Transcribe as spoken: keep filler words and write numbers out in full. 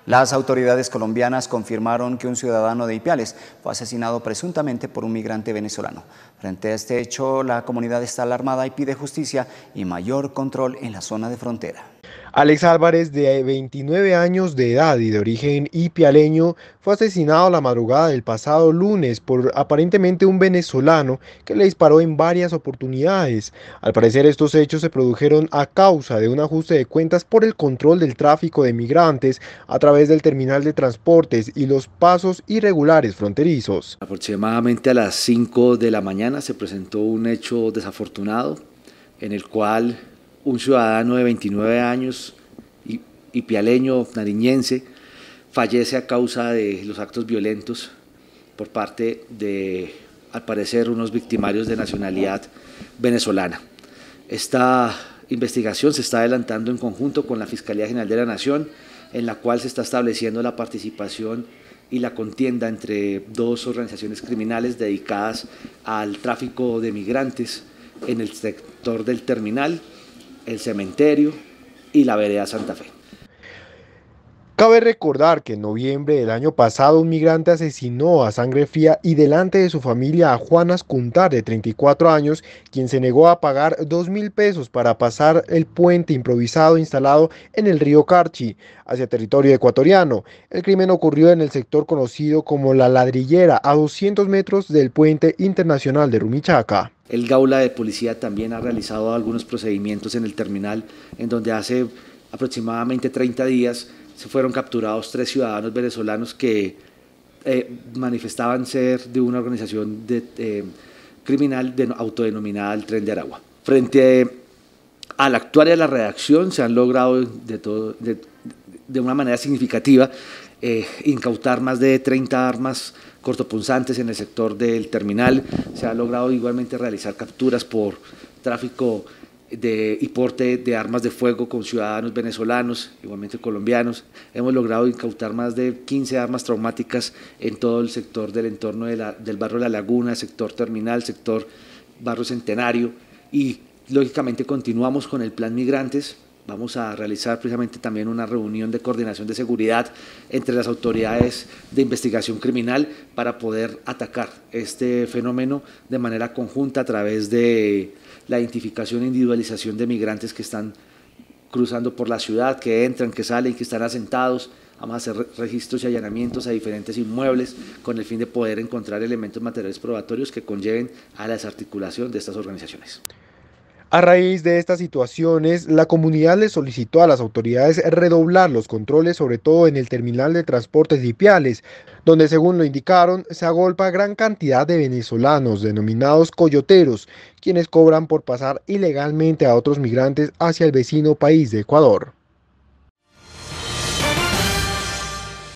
Las autoridades colombianas confirmaron que un ciudadano de Ipiales fue asesinado presuntamente por un migrante venezolano. Frente a este hecho, la comunidad está alarmada y pide justicia y mayor control en la zona de frontera. Alex Álvarez, de veintinueve años de edad y de origen ipialeño, fue asesinado la madrugada del pasado lunes por aparentemente un venezolano que le disparó en varias oportunidades. Al parecer, estos hechos se produjeron a causa de un ajuste de cuentas por el control del tráfico de migrantes a través del terminal de transportes y los pasos irregulares fronterizos. Aproximadamente a las cinco de la mañana se presentó un hecho desafortunado en el cual un ciudadano de veintinueve años, ipialeño, nariñense, fallece a causa de los actos violentos por parte de, al parecer, unos victimarios de nacionalidad venezolana. Esta investigación se está adelantando en conjunto con la Fiscalía General de la Nación, en la cual se está estableciendo la participación y la contienda entre dos organizaciones criminales dedicadas al tráfico de migrantes en el sector del terminal, el cementerio y la vereda Santa Fe. Cabe recordar que en noviembre del año pasado un migrante asesinó a sangre fría y delante de su familia a Juan Ascuntar, de treinta y cuatro años, quien se negó a pagar dos mil pesos para pasar el puente improvisado instalado en el río Carchi hacia territorio ecuatoriano. El crimen ocurrió en el sector conocido como La Ladrillera, a doscientos metros del puente internacional de Rumichaca. El Gaula de Policía también ha realizado algunos procedimientos en el terminal, en donde hace aproximadamente treinta días se fueron capturados tres ciudadanos venezolanos que eh, manifestaban ser de una organización de, eh, criminal de, autodenominada el Tren de Aragua. Frente al actuar de la redacción se han logrado de, todo, de, de una manera significativa eh, incautar más de treinta armas cortopunzantes en el sector del terminal. Se ha logrado igualmente realizar capturas por tráfico de, y porte de armas de fuego con ciudadanos venezolanos, igualmente colombianos. Hemos logrado incautar más de quince armas traumáticas en todo el sector del entorno de la, del barrio La Laguna, sector terminal, sector barrio Centenario, y lógicamente continuamos con el plan Migrantes. Vamos a realizar precisamente también una reunión de coordinación de seguridad entre las autoridades de investigación criminal para poder atacar este fenómeno de manera conjunta a través de la identificación e individualización de migrantes que están cruzando por la ciudad, que entran, que salen, que están asentados. Vamos a hacer registros y allanamientos a diferentes inmuebles con el fin de poder encontrar elementos materiales probatorios que conlleven a la desarticulación de estas organizaciones. A raíz de estas situaciones, la comunidad le solicitó a las autoridades redoblar los controles, sobre todo en el terminal de transportes de Ipiales, donde, según lo indicaron, se agolpa gran cantidad de venezolanos denominados coyoteros, quienes cobran por pasar ilegalmente a otros migrantes hacia el vecino país de Ecuador.